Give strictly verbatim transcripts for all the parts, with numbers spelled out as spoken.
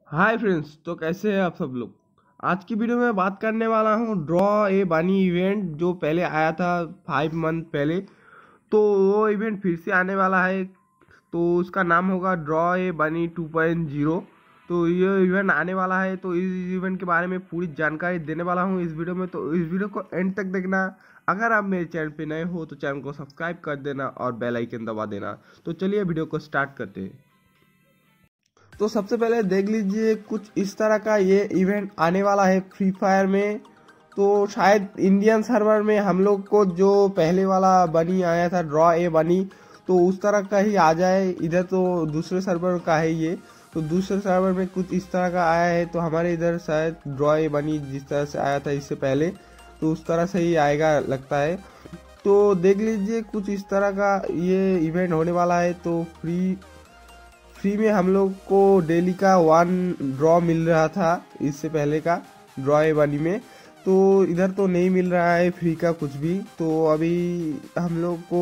Hi friends, तो कैसे हैं आप सब लोग। आज की वीडियो में बात करने वाला हूँ ड्रॉ ए बनी इवेंट जो पहले आया था फाइव मंथ पहले। तो वो इवेंट फिर से आने वाला है। तो उसका नाम होगा ड्रॉ ए बनी टू पॉइंट ज़ीरो। तो ये इवेंट आने वाला है, तो इस इवेंट के बारे में पूरी जानकारी देने वाला हूँ इस वीडियो में। तो इस वीडियो को एंड तक देखना। अगर आप मेरे चैनल पे नए हो तो चैनल को सब्सक्राइब कर देना और बेल आइकन दबा देना। तो चलिए वीडियो को स्टार्ट करते हैं। तो सबसे पहले देख लीजिए, कुछ इस तरह का ये इवेंट आने वाला है फ्री फायर में। तो शायद इंडियन सर्वर में हम लोग को जो पहले वाला बनी आया था ड्रॉ ए बनी, तो उस तरह का ही आ जाए। इधर तो दूसरे सर्वर का है ये, तो दूसरे सर्वर में कुछ इस तरह का आया है। तो हमारे इधर शायद ड्रॉ ए बनी जिस तरह से आया था इससे पहले, तो उस तरह से ही आएगा लगता है। तो देख लीजिए, कुछ इस तरह का ये इवेंट होने वाला है। तो फ्री फ्री में हम लोग को डेली का वन ड्रॉ मिल रहा था इससे पहले का ड्रॉ ए बनी में। तो इधर तो नहीं मिल रहा है फ्री का कुछ भी। तो अभी हम लोग को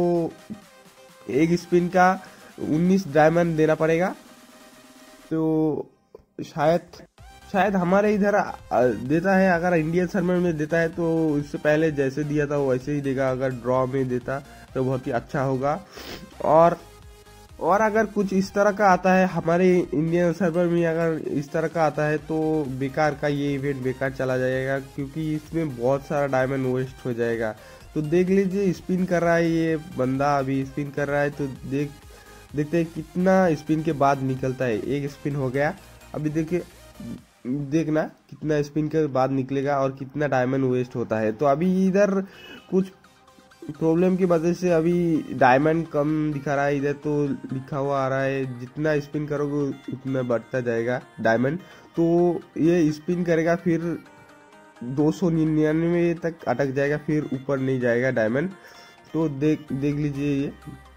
एक स्पिन का उन्नीस डायमंड देना पड़ेगा। तो शायद शायद हमारे इधर देता है, अगर इंडियन सर्वर में देता है तो इससे पहले जैसे दिया था वैसे ही देगा। अगर ड्रॉ में देता तो बहुत ही अच्छा होगा। और और अगर कुछ इस तरह का आता है हमारे इंडियन सर्वर में, अगर इस तरह का आता है तो बेकार का ये इवेंट बेकार चला जाएगा, क्योंकि इसमें बहुत सारा डायमंड वेस्ट हो जाएगा। तो देख लीजिए, स्पिन कर रहा है ये बंदा, अभी स्पिन कर रहा है। तो देख देखते हैं कितना स्पिन के बाद निकलता है। एक स्पिन हो गया, अभी देखिए, देखना कितना स्पिन के बाद निकलेगा और कितना डायमंड वेस्ट होता है। तो अभी इधर कुछ प्रॉब्लम की वजह से अभी डायमंड कम दिखा रहा है। इधर तो लिखा हुआ आ रहा है जितना स्पिन करोगे उतना बढ़ता जाएगा डायमंड। तो ये स्पिन करेगा, फिर दो सौ निन्यानवे तक अटक जाएगा, फिर ऊपर नहीं जाएगा डायमंड। तो देख देख लीजिए ये।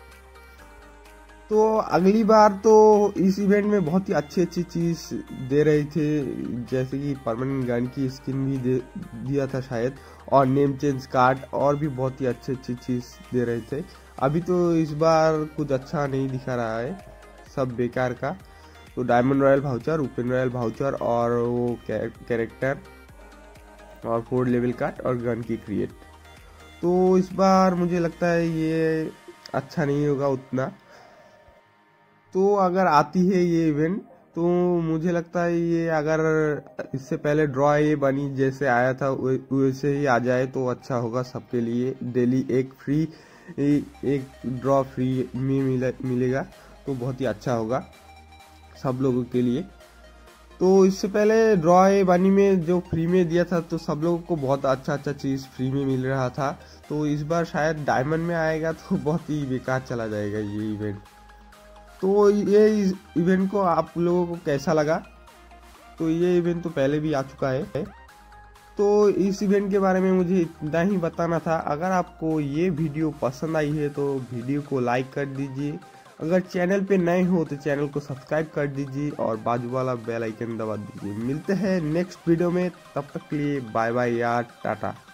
तो अगली बार तो इस इवेंट में बहुत ही अच्छी अच्छी चीज दे रहे थे, जैसे कि परमानेंट गन की स्किन भी दे दिया था शायद, और नेम चेंज कार्ड, और भी बहुत ही अच्छी अच्छी चीज दे रहे थे। अभी तो इस बार कुछ अच्छा नहीं दिखा रहा है, सब बेकार का। तो diamond royal voucher, open royal voucher, और वो कैरेक्टर, और फोर लेवल कार्ड, और गन की क्रिएट। तो इस बार मुझे लगता है ये अच्छा नहीं होगा उतना। तो अगर आती है ये इवेंट तो मुझे लगता है ये, अगर इससे पहले ड्रॉ ये बनी जैसे आया था वैसे ही आ जाए तो अच्छा होगा सबके लिए। डेली एक फ्री एक ड्रॉ फ्री में मिले, मिलेगा तो बहुत ही अच्छा होगा सब लोगों के लिए। तो इससे पहले ड्रॉ ए बनी में जो फ्री में दिया था तो सब लोगों को बहुत अच्छा अच्छा चीज़ फ्री में मिल रहा था। तो इस बार शायद डायमंड में आएगा तो बहुत ही बेकार चला जाएगा ये इवेंट। तो ये इवेंट को आप लोगों को कैसा लगा? तो ये इवेंट तो पहले भी आ चुका है। तो इस इवेंट के बारे में मुझे इतना ही बताना था। अगर आपको ये वीडियो पसंद आई है तो वीडियो को लाइक कर दीजिए। अगर चैनल पे नए हो तो चैनल को सब्सक्राइब कर दीजिए और बाजू वाला बेल आइकन दबा दीजिए। मिलते हैं नेक्स्ट वीडियो में, तब तक के लिए बाय बाय यार, टाटा।